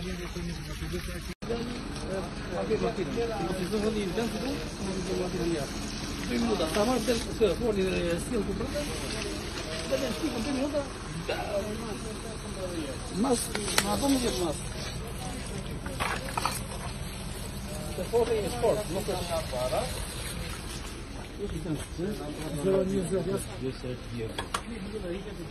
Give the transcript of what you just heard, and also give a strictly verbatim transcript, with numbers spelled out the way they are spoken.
minuta, está más cerca, fuori steel comprende? Deve steel in minuta. Mas, ma come dire mas? Se fuori in sport, non per una para. Io ci sono.